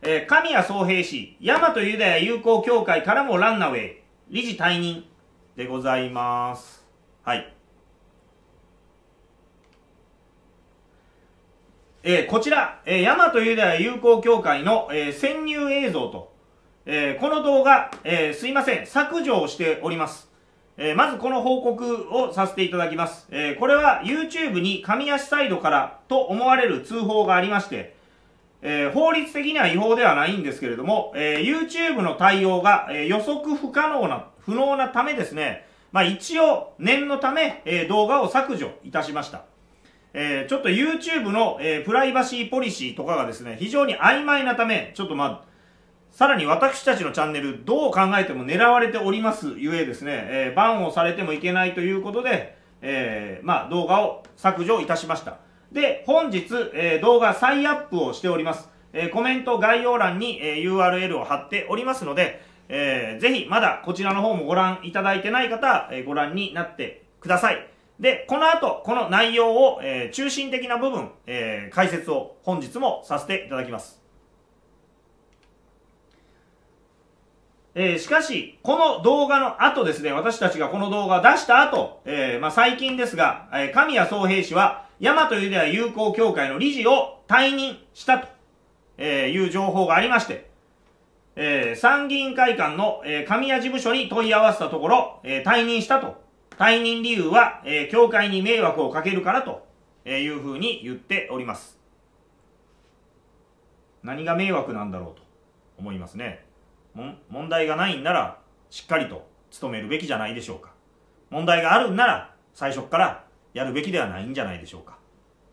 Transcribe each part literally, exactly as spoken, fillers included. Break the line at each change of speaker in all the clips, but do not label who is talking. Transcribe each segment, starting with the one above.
えー、神谷宗平氏、大和ユダヤ友好協会からもランナウェイ、理事退任でございます。はい。えー、こちら、えー、大和ユダヤ友好協会の、えー、潜入映像と、えー、この動画、えー、すいません、削除をしております。えー、まずこの報告をさせていただきます。えー、これは YouTube に神谷サイドからと思われる通報がありまして、えー、法律的には違法ではないんですけれども、えー、YouTube の対応が、えー、予測不可能な、不能なためですね、まあ一応念のため、えー、動画を削除いたしました。えー、ちょっと YouTube の、えー、プライバシーポリシーとかがですね、非常に曖昧なため、ちょっとまあ、さらに私たちのチャンネル、どう考えても狙われておりますゆえですね、えー、バンをされてもいけないということで、えー、まあ動画を削除いたしました。で、本日、えー、動画再アップをしております。えー、コメント概要欄に、えー、ユーアールエル を貼っておりますので、えー、ぜひまだこちらの方もご覧いただいてない方は、えー、ご覧になってください。で、この後、この内容を、えー、中心的な部分、えー、解説を本日もさせていただきます。えー、しかし、この動画の後ですね、私たちがこの動画を出した後、えー、まあ最近ですが、えー、神谷宗平氏は、大和ユダヤ友好協会の理事を退任したと、えー、いう情報がありまして、えー、参議院会館の、えー、神谷事務所に問い合わせたところ、えー、退任したと。退任理由は、えー、協会に迷惑をかけるからというふうに言っております。何が迷惑なんだろうと思いますね。も問題がないんならしっかりと努めるべきじゃないでしょうか。問題があるんなら最初からやるべきではないんじゃないでしょうか。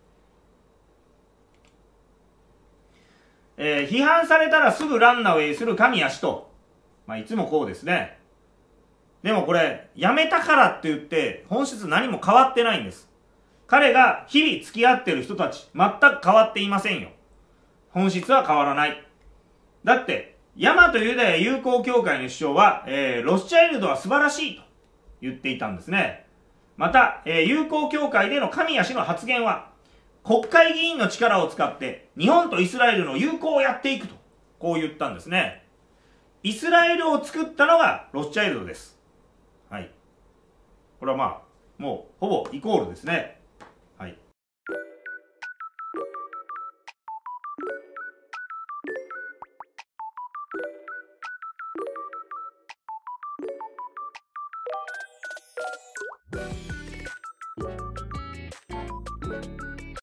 えー、批判されたらすぐランナウェイする神谷氏と、まあ、いつもこうですね。でもこれ、辞めたからって言って、本質何も変わってないんです。彼が日々付き合ってる人たち、全く変わっていませんよ。本質は変わらない。だって、大和ユダヤ友好協会の首相は、えー、ロスチャイルドは素晴らしいと言っていたんですね。また、えー、友好協会での神谷氏の発言は、国会議員の力を使って日本とイスラエルの友好をやっていくと、こう言ったんですね。イスラエルを作ったのがロスチャイルドです。はい。これはまあ、もうほぼイコールですね。はい。
you